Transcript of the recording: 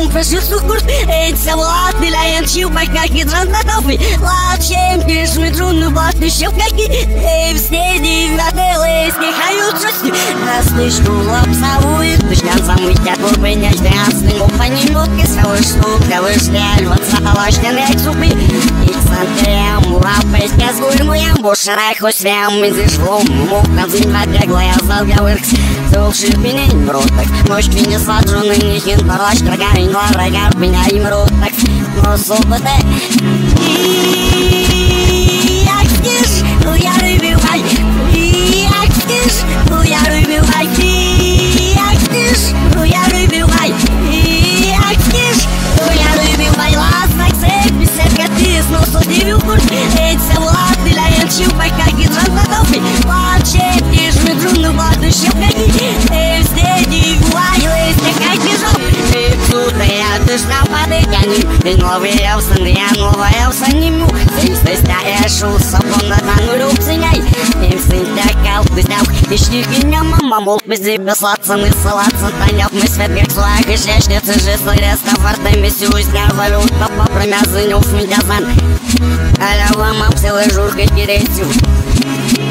um fecho sucurs Eți să vlati la el și upai kaki Drantatofi Lachem pieșmi drunu vlati și kaki Evstedi vadelesni Hayutrosni Rasnish tulap sauit Dışkan samuytya kurbenyaj Deansni Mopani motke Savış tukka Vışnel Vatsalashten eksupi Иксантеям Лапes Kez gulmuyam Boşaray hoşrem Mizişlom Moktan zinvatya Glazal gavırks Солши меня им роток Мощь меня саджены Нихин Параш Крагарин Ларагар Меня им роток Но солбате Як скиш Я любивай Як скиш Я любивай Як скиш Я любивай Як скиш Я любивай Ласак сек Бисерка тис Но содивил курс Эца влад Для янчил Пайка гидран на тофи Лаче Пиш Медруну Владу Щелкаги Evstedi voailes de cai pe joc Tută ia dâși n-au padegani Din loveau să-mi ia, nu voiau să nimiu Să stea eșul să pună, dar nu rup să n-ai Им сынтя кал, пиздяк И штихиня мама мол пизди Беслаться мы ссылаться Таняв мы свет как слаг И шешницы же с леста Фартами сюзня валют Папа промязанил смедязан Аля вам обсилы журкой перейцю